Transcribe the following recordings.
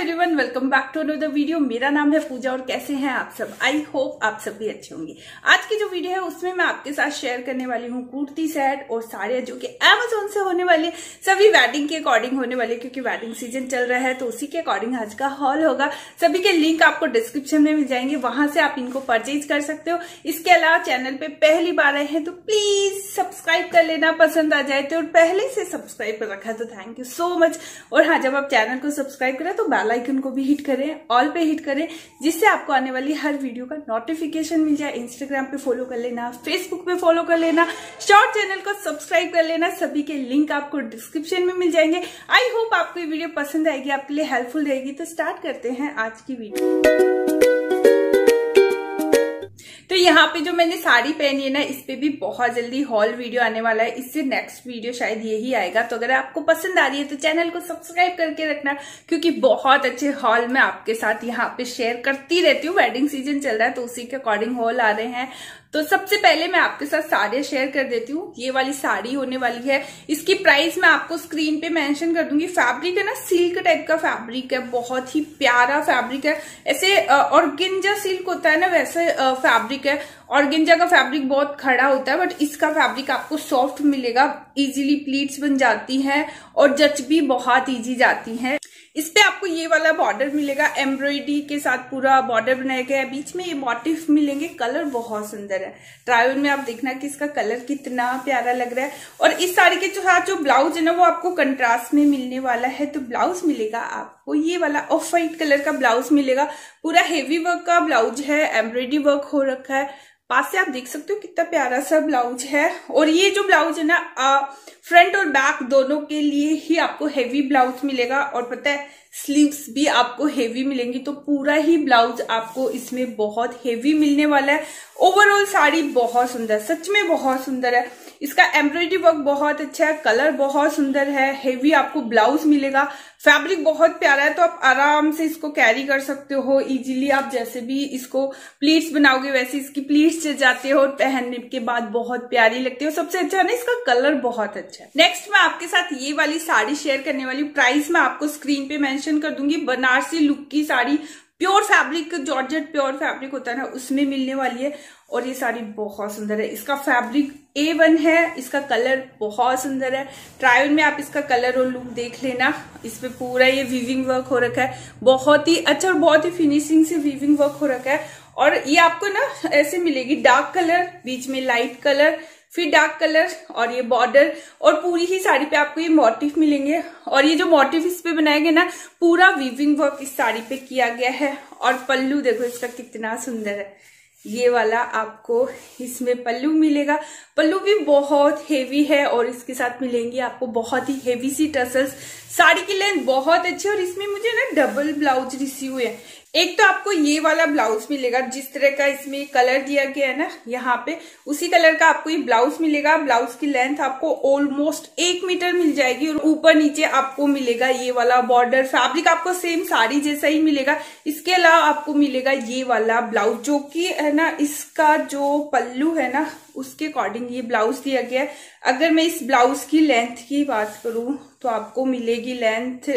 Everyone, welcome back to another video. मेरा नाम है पूजा और कैसे हैं आप सब। आई होप आप सब भी अच्छे होंगे। आज की जो वीडियो है उसमें मैं आपके साथ शेयर करने वाली हूँ कुर्ती सेट और साड़ियाँ जो कि अमेजोन से होने वाली, सभी वेडिंग के अकॉर्डिंग होने वाली, क्योंकि वेडिंग सीजन चल रहा है तो उसी के अकॉर्डिंग आज का हॉल होगा। सभी के लिंक आपको डिस्क्रिप्शन में मिल जाएंगे, वहां से आप इनको परचेज कर सकते हो। इसके अलावा चैनल पे पहली बार आए हैं तो प्लीज सब्सक्राइब कर लेना, पसंद आ जाए तो। और पहले से सब्सक्राइब कर रखा है तो थैंक यू सो मच। और हाँ, जब आप चैनल को सब्सक्राइब करें तो बेल आइकन को भी हिट करें, ऑल पे हिट करें, जिससे आपको आने वाली हर वीडियो का नोटिफिकेशन मिल जाए। इंस्टाग्राम पे फॉलो कर लेना, फेसबुक पे फॉलो कर लेना, शॉर्ट चैनल को सब्सक्राइब कर लेना। सभी के लिंक आपको डिस्क्रिप्शन में मिल जाएंगे। आई होप आपको ये वीडियो पसंद आएगी, आपके लिए हेल्पफुल रहेगी। तो स्टार्ट करते हैं आज की वीडियो। तो यहाँ पे जो मैंने साड़ी पहनी है ना, इस पे भी बहुत जल्दी हॉल वीडियो आने वाला है। इससे नेक्स्ट वीडियो शायद यही आएगा। तो अगर आपको पसंद आ रही है तो चैनल को सब्सक्राइब करके रखना, क्योंकि बहुत अच्छे हॉल मैं आपके साथ यहाँ पे शेयर करती रहती हूँ। वेडिंग सीजन चल रहा है तो उसी के अकॉर्डिंग हॉल आ रहे हैं। तो सबसे पहले मैं आपके साथ साड़ियाँ शेयर कर देती हूँ। ये वाली साड़ी होने वाली है, इसकी प्राइस मैं आपको स्क्रीन पे मेंशन कर दूंगी। फैब्रिक है ना, सिल्क टाइप का फैब्रिक है, बहुत ही प्यारा फैब्रिक है। ऐसे ऑर्गेन्जा सिल्क होता है ना, वैसे फैब्रिक है। ऑर्गेन्जा का फैब्रिक बहुत खड़ा होता है, बट इसका फैब्रिक आपको सॉफ्ट मिलेगा। इजीली प्लीट्स बन जाती हैं और जच भी बहुत इजी जाती हैं। इस पे आपको ये वाला बॉर्डर मिलेगा, एम्ब्रॉयडरी के साथ पूरा बॉर्डर बनाया गया है। बीच में ये मोटिफ मिलेंगे। कलर बहुत सुंदर है। ट्राई ऑन में आप देखना कि इसका कलर कितना प्यारा लग रहा है। और इस साड़ी के साथ जो ब्लाउज है ना, वो आपको कंट्रास्ट में मिलने वाला है। तो ब्लाउज मिलेगा आपको ये वाला ऑफ व्हाइट कलर का ब्लाउज मिलेगा। पूरा हेवी वर्क का ब्लाउज है, एम्ब्रॉयडरी वर्क हो रखा है। पास से आप देख सकते हो कितना प्यारा सा ब्लाउज है। और ये जो ब्लाउज है ना, फ्रंट और बैक दोनों के लिए ही आपको हेवी ब्लाउज मिलेगा। और पता है, स्लीव्स भी आपको हेवी मिलेंगी। तो पूरा ही ब्लाउज आपको इसमें बहुत हेवी मिलने वाला है। ओवरऑल साड़ी बहुत सुंदर, सच में बहुत सुंदर है। इसका एम्ब्रॉयडरी वर्क बहुत अच्छा है, कलर बहुत सुंदर है, हेवी आपको ब्लाउज मिलेगा। फैब्रिक बहुत प्यारा है, तो आप आराम से इसको कैरी कर सकते हो इजीली। आप जैसे भी इसको प्लीट्स बनाओगे वैसे इसकी प्लीट्स चल जाते हो और पहनने के बाद बहुत प्यारी लगती है। सबसे अच्छा है ना, इसका कलर बहुत अच्छा है। नेक्स्ट मैं आपके साथ ये वाली साड़ी शेयर करने वाली हूँ। प्राइस मैं आपको स्क्रीन पे मेंशन कर दूंगी। बनारसी लुक की sari, pure fabric, georgette pure fabric होता है ना, उसमें मिलने वाली है। और ये साड़ी बहुत सुंदर है। इसका फैब्रिक A1 है, इसका कलर बहुत सुंदर है। ट्राई ऑन में आप इसका कलर और लुक देख लेना। इस पे पूरा ये वीविंग वर्क हो रखा है, बहुत ही अच्छा और बहुत ही फिनिशिंग से वीविंग वर्क हो रखा है। और ये आपको ना ऐसे मिलेगी, डार्क कलर, बीच में लाइट कलर, फिर डार्क कलर और ये बॉर्डर। और पूरी ही साड़ी पे आपको ये मोटिफ मिलेंगे। और ये जो मोटिफ इस पे बनाया गया ना, पूरा वीविंग वर्क इस साड़ी पे किया गया है। और पल्लू देखो इसका कितना सुंदर है। ये वाला आपको इसमें पल्लू मिलेगा। पल्लू भी बहुत हेवी है और इसके साथ मिलेंगी आपको बहुत ही हेवी सी टसल्स। साड़ी की लेंथ बहुत अच्छी है। और इसमें मुझे ना डबल ब्लाउज रिसीव हुए हैं। एक तो आपको ये वाला ब्लाउज मिलेगा, जिस तरह का इसमें कलर दिया गया है ना यहाँ पे, उसी कलर का आपको ये ब्लाउज मिलेगा। ब्लाउज की लेंथ आपको ऑलमोस्ट 1 मीटर मिल जाएगी। और ऊपर नीचे आपको मिलेगा ये वाला बॉर्डर। फैब्रिक आपको सेम साड़ी जैसा ही मिलेगा। इसके अलावा आपको मिलेगा ये वाला ब्लाउज, जो कि है ना, इसका जो पल्लू है ना, उसके अकॉर्डिंग ये ब्लाउज दिया गया है। अगर मैं इस ब्लाउज की लेंथ की बात करूं तो आपको मिलेगी लेंथ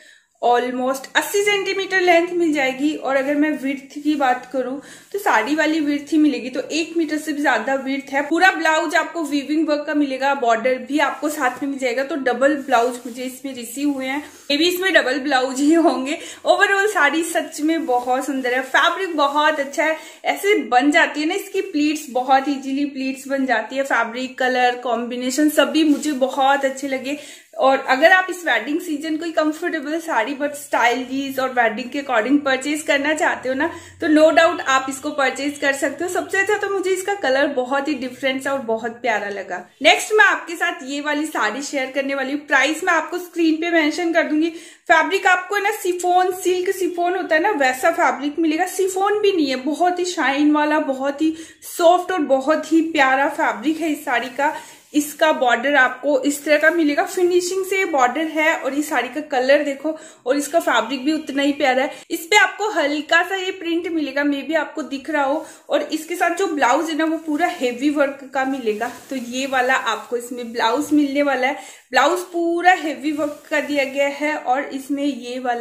ऑलमोस्ट 80 सेंटीमीटर लेंथ मिल जाएगी। और अगर मैं विड्थ की बात करूं तो साड़ी वाली विड्थ ही मिलेगी, तो 1 मीटर से भी ज्यादा विड्थ है। पूरा ब्लाउज आपको वीविंग वर्क का मिलेगा, बॉर्डर भी आपको साथ में मिल जाएगा। तो डबल ब्लाउज मुझे इसमें रिसीव हुए हैं, ये भी इसमें डबल ब्लाउज ही होंगे। ओवरऑल साड़ी सच में बहुत सुंदर है, फैब्रिक बहुत अच्छा है। ऐसे बन जाती है ना इसकी प्लीट्स, बहुत इजीली प्लीट्स बन जाती है। फैब्रिक, कलर कॉम्बिनेशन सभी मुझे बहुत अच्छे लगे। और अगर आप इस वेडिंग सीजन कोई कंफर्टेबल साड़ी बट स्टाइलिश और वेडिंग के अकॉर्डिंग परचेज करना चाहते हो ना, तो नो डाउट आप इसको परचेज कर सकते हो। सबसे अच्छा तो मुझे इसका कलर बहुत ही डिफरेंट और बहुत प्यारा लगा। नेक्स्ट मैं आपके साथ ये वाली साड़ी शेयर करने वाली हूँ। प्राइस मैं आपको स्क्रीन पे मेंशन कर दूंगी। फैब्रिक आपको ना सिफोन, सिल्क सिफोन होता है ना, वैसा फैब्रिक मिलेगा। सिफोन भी नहीं है, बहुत ही शाइन वाला, बहुत ही सॉफ्ट और बहुत ही प्यारा फैब्रिक है इस साड़ी का। इसका बॉर्डर आपको इस तरह का मिलेगा, फिनिशिंग से बॉर्डर है। और ये साड़ी का कलर देखो, और इसका फैब्रिक भी उतना ही प्यारा है। इस पे आपको हल्का सा ये प्रिंट मिलेगा, मे बी आपको दिख रहा हो। और इसके साथ जो ब्लाउज है ना, वो पूरा हेवी वर्क का मिलेगा। तो ये वाला आपको इसमें ब्लाउज मिलने वाला है। ब्लाउज पूरा हेवी वर्क का दिया गया है और इसमें ये वाला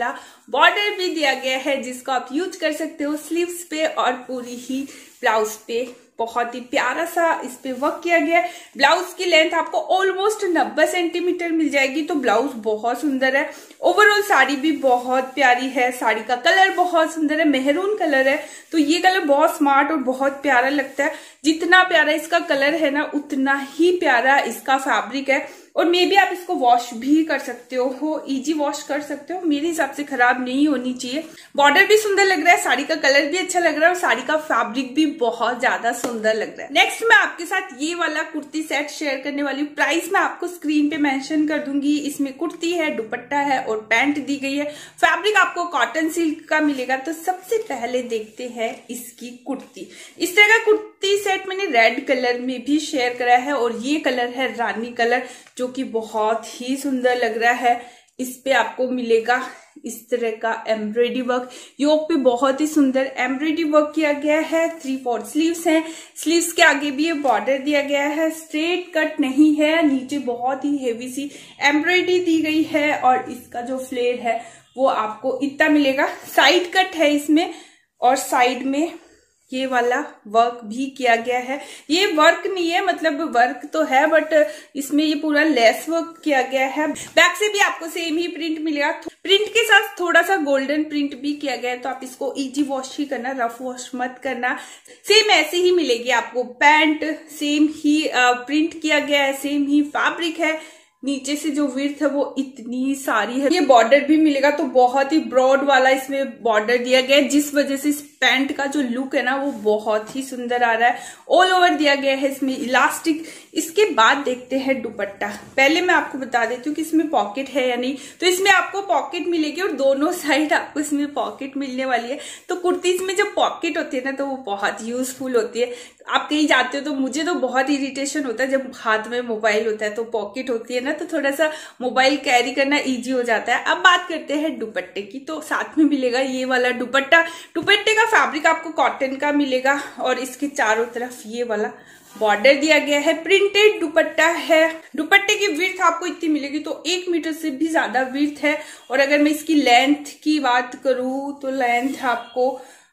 बॉर्डर भी दिया गया है जिसको आप यूज कर सकते हो स्लीव्स पे और पूरी ही ब्लाउज पे। बहुत ही प्यारा सा इस पे वर्क किया गया है। ब्लाउज की लेंथ आपको ऑलमोस्ट 90 सेंटीमीटर मिल जाएगी, तो ब्लाउज बहुत सुंदर है। ओवरऑल साड़ी भी बहुत प्यारी है। साड़ी का कलर बहुत सुंदर है, मेहरून कलर है, तो ये कलर बहुत स्मार्ट और बहुत प्यारा लगता है। जितना प्यारा इसका कलर है ना, उतना ही प्यारा इसका फैब्रिक है। और मे भी आप इसको वॉश भी कर सकते हो, इजी वॉश कर सकते हो, मेरे हिसाब से खराब नहीं होनी चाहिए। बॉर्डर भी सुंदर लग रहा है, साड़ी का कलर भी अच्छा लग रहा है और साड़ी का फैब्रिक भी बहुत ज्यादा सुंदर लग रहा है। नेक्स्ट मैं आपके साथ ये वाला कुर्ती सेट शेयर करने वाली हूँ। प्राइस मैं आपको स्क्रीन पे मेंशन कर दूंगी। इसमें कुर्ती है, दुपट्टा है और पैंट दी गई है। फैब्रिक आपको कॉटन सिल्क का मिलेगा। तो सबसे पहले देखते हैं इसकी कुर्ती। इस तरह का कुर्ती सेट मैंने रेड कलर में भी शेयर करा है और ये कलर है रानी कलर, जो कि बहुत ही सुंदर लग रहा है। इस पे आपको मिलेगा इस तरह का एम्ब्रॉयडरी वर्क। योक पे बहुत ही सुंदर एम्ब्रॉयडरी वर्क किया गया है। 3/4 स्लीव्स हैं। स्लीव्स के आगे भी ये बॉर्डर दिया गया है, स्ट्रेट कट नहीं है। नीचे बहुत ही हेवी सी एम्ब्रॉयडरी दी गई है और इसका जो फ्लेयर है वो आपको इतना मिलेगा। साइड कट है इसमें और साइड में ये वाला वर्क भी किया गया है। ये वर्क नहीं है, मतलब वर्क तो है बट इसमें ये पूरा लेस वर्क किया गया है। बैक से भी आपको सेम ही प्रिंट मिलेगा। प्रिंट के साथ थोड़ा सा गोल्डन प्रिंट भी किया गया है, तो आप इसको इजी वॉश ही करना, रफ वॉश मत करना। सेम ऐसे ही मिलेगी आपको पैंट, सेम ही प्रिंट किया गया है, सेम ही फैब्रिक है। नीचे से जो विड्थ है वो इतनी सारी है। ये बॉर्डर भी मिलेगा, तो बहुत ही ब्रॉड वाला इसमें बॉर्डर दिया गया है, जिस वजह से इस पैंट का जो लुक है ना वो बहुत ही सुंदर आ रहा है। ऑल ओवर दिया गया है इसमें इलास्टिक। इसके बाद देखते हैं दुपट्टा। पहले मैं आपको बता देती हूँ कि इसमें पॉकेट है या नहीं। तो इसमें आपको पॉकेट मिलेगी और दोनों साइड आपको इसमें पॉकेट मिलने वाली है। तो कुर्तीज में जब पॉकेट होती है ना, तो वो बहुत यूजफुल होती है। आप कहीं जाते हो तो मुझे तो बहुत इरिटेशन होता है जब हाथ में मोबाइल होता है तो पॉकेट होती है ना, तो थोड़ा सा मोबाइल कैरी करना इजी हो जाता है। अब बात करते हैं दुपट्टे की। तो साथ में मिलेगा ये वाला दुपट्टा। दुपट्टे का फैब्रिक आपको कॉटन का मिलेगा और इसके चारों तरफ ये वाला बॉर्डर दिया गया है। प्रिंटेड दुपट्टा है। दुपट्टे की विड्थ आपको इतनी मिलेगी, तो 1 मीटर से भी ज्यादा विड्थ है। और अगर मैं इसकी लेंथ की बात करूं तो लेंथ आपको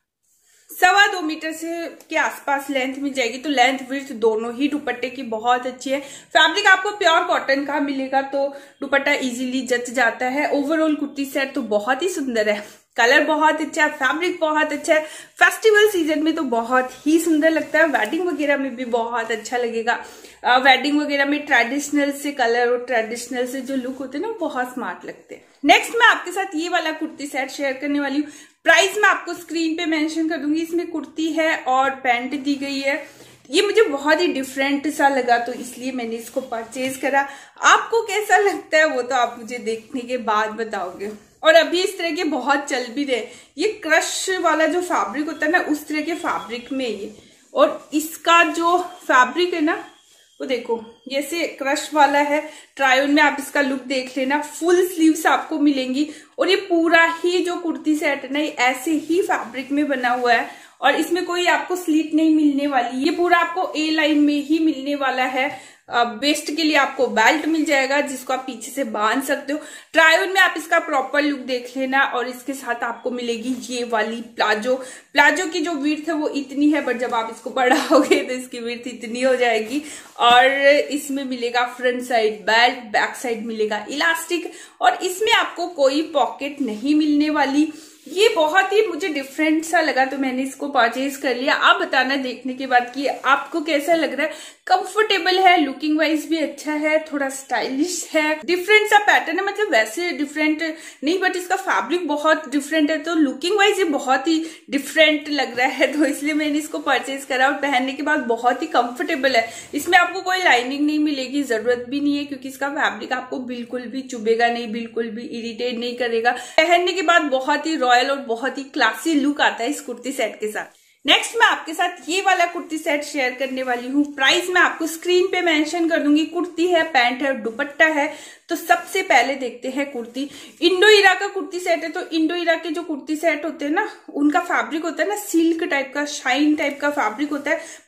2.25 मीटर से के आसपास लेंथ मिल जाएगी। तो लेंथ विड्थ दोनों ही दुपट्टे की बहुत अच्छी है। फैब्रिक आपको प्योर कॉटन का मिलेगा, तो दुपट्टा इजीली जच जाता है। ओवरऑल कुर्ती सेट तो बहुत ही सुंदर है। कलर बहुत अच्छा है, फैब्रिक बहुत अच्छा है। फेस्टिवल सीजन में तो बहुत ही सुंदर लगता है। वेडिंग वगैरह में भी बहुत अच्छा लगेगा। वेडिंग वगैरह में ट्रेडिशनल से कलर और ट्रेडिशनल से जो लुक होते हैं ना, बहुत स्मार्ट लगते हैं। नेक्स्ट मैं आपके साथ ये वाला कुर्ती सेट शेयर करने वाली हूँ। प्राइस मैं आपको स्क्रीन पे मेंशन कर दूंगी। इसमें कुर्ती है और पैंट दी गई है। ये मुझे बहुत ही डिफरेंट सा लगा, तो इसलिए मैंने इसको परचेज करा। आपको कैसा लगता है वो तो आप मुझे देखने के बाद बताओगे। और अभी इस तरह के बहुत चल भी रहे, ये क्रश वाला जो फैब्रिक होता है ना, उस तरह के फैब्रिक में ये। और इसका जो फैब्रिक है ना, वो देखो जैसे क्रश वाला है। ट्राई ऑन में आप इसका लुक देख लेना। फुल स्लीव्स आपको मिलेंगी और ये पूरा ही जो कुर्ती सेट है ना, ये ऐसे ही फैब्रिक में बना हुआ है और इसमें कोई आपको स्लीट नहीं मिलने वाली। ये पूरा आपको ए लाइन में ही मिलने वाला है। वेस्ट के लिए आपको बेल्ट मिल जाएगा जिसको आप पीछे से बांध सकते हो। ट्राई ऑन में आप इसका प्रॉपर लुक देख लेना। और इसके साथ आपको मिलेगी ये वाली प्लाजो। प्लाजो की जो विड्थ है वो इतनी है, बट जब आप इसको बढ़ाओगे तो इसकी विड्थ इतनी हो जाएगी। और इसमें मिलेगा front side belt, back side मिलेगा इलास्टिक और इसमें आपको कोई पॉकेट नहीं मिलने वाली। ये बहुत ही मुझे डिफरेंट सा लगा, तो मैंने इसको परचेज कर लिया। आप बताना देखने के बाद कि आपको कैसा लग रहा है। कंफर्टेबल है, लुकिंग वाइज भी अच्छा है, थोड़ा स्टाइलिश है, डिफरेंट सा पैटर्न है। मतलब वैसे डिफरेंट नहीं, बट इसका फैब्रिक बहुत डिफरेंट है, तो लुकिंग वाइज ये बहुत ही डिफरेंट लग रहा है। तो इसलिए मैंने इसको परचेज करा और पहनने के बाद बहुत ही कंफर्टेबल है। इसमें आपको कोई लाइनिंग नहीं मिलेगी, जरूरत भी नहीं है, क्योंकि इसका फैब्रिक आपको बिल्कुल भी चुभेगा नहीं, बिल्कुल भी इरिटेट नहीं करेगा। पहनने के बाद बहुत ही रॉयल और बहुत ही क्लासी लुक आता है इस कुर्ती सेट के साथ। नेक्स्ट मैं आपके साथ ये वाला कुर्ती सेट शेयर करने वाली हूँ। प्राइस मैं आपको स्क्रीन पे मेंशन कर दूंगी। कुर्ती है, पैंट है, दुपट्टा है। तो सबसे पहले देखते हैं कुर्ती। इंडो इरा का कुर्ती सेट है। तो इंडो इरा के जो कुर्ती सेट होते हैं ना, उनका फैब्रिक होता है ना सिल्क टाइप का, शाइन टाइप का फैब्रिक होता है।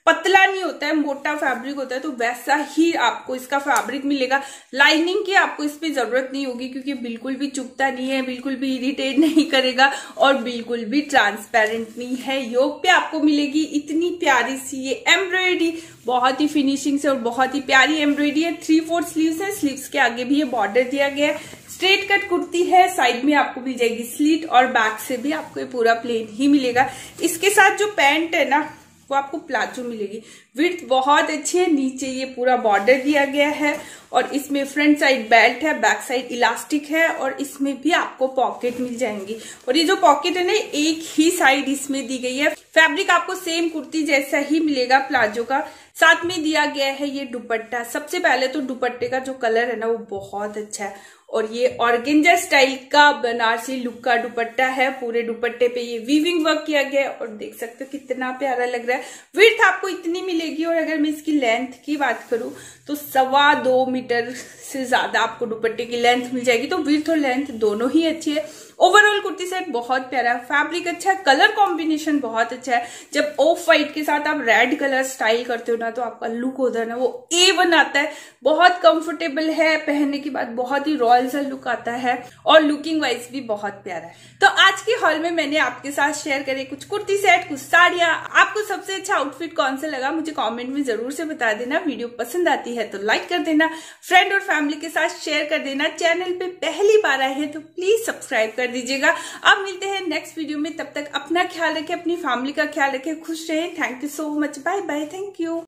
पतला नहीं होता है, मोटा फैब्रिक होता है, तो वैसा ही आपको इसका फैब्रिक मिलेगा। लाइनिंग की आपको इस पे जरूरत नहीं होगी क्योंकि बिल्कुल भी चुभता नहीं है, बिल्कुल भी इरिटेट नहीं करेगा और बिल्कुल भी ट्रांसपेरेंट नहीं है। योक पे आपको मिलेगी इतनी प्यारी सी ये एम्ब्रॉयडरी, बहुत ही फिनिशिंग से और बहुत ही प्यारी एम्ब्रॉयडरी है। 3/4 स्लीव्स है, स्लीव्स के आगे भी ये बॉर्डर दिया गया है। स्ट्रेट कट कुर्ती है, साइड में आपको मिल जाएगी स्लीट और बैक से भी आपको ये पूरा प्लेन ही मिलेगा। इसके साथ जो पैंट है ना वो आपको प्लाजो मिलेगी। विड्थ बहुत अच्छी है, नीचे ये पूरा बॉर्डर दिया गया है और इसमें फ्रंट साइड बेल्ट है, बैक साइड इलास्टिक है और इसमें भी आपको पॉकेट मिल जाएंगी। और ये जो पॉकेट है ना एक ही साइड इसमें दी गई है। फैब्रिक आपको सेम कुर्ती जैसा ही मिलेगा प्लाजो का। साथ में दिया गया है ये दुपट्टा। सबसे पहले तो दुपट्टे का जो कलर है ना वो बहुत अच्छा है और ये ऑर्गेंजा स्टाइल का बनारसी लुक का दुपट्टा है। पूरे दुपट्टे पे ये वीविंग वर्क किया गया है और देख सकते हो कितना प्यारा लग रहा है। विड्थ आपको इतनी मिलेगी और अगर मैं इसकी लेंथ की बात करूं तो 2.25 मीटर से ज्यादा आपको दुपट्टे की लेंथ मिल जाएगी। तो विड्थ और लेंथ दोनों ही अच्छी है। ओवरऑल कुर्ती सेट बहुत प्यारा है, फैब्रिक अच्छा है, कलर कॉम्बिनेशन बहुत अच्छा है। जब ऑफ व्हाइट के साथ आप रेड कलर स्टाइल करते हो ना तो आपका लुक होता है ना वो A1 आता है। बहुत कंफर्टेबल है, पहनने के बाद बहुत ही रॉयल सा लुक आता है और लुकिंग वाइज भी बहुत प्यारा है। तो आज की हॉल में मैंने आपके साथ शेयर करे कुछ कुर्ती सेट, कुछ साड़ियां। आपको सबसे अच्छा आउटफिट कौन सा लगा मुझे कॉमेंट में जरूर से बता देना। वीडियो पसंद आती है तो लाइक कर देना, फ्रेंड और फैमिली के साथ शेयर कर देना। चैनल पे पहली बार आए हैं तो प्लीज सब्सक्राइब कर दीजिएगा। अब मिलते हैं नेक्स्ट वीडियो में, तब तक अपना ख्याल रखें, अपनी फैमिली का ख्याल रखें, खुश रहें। Thank you so much, bye bye, thank you.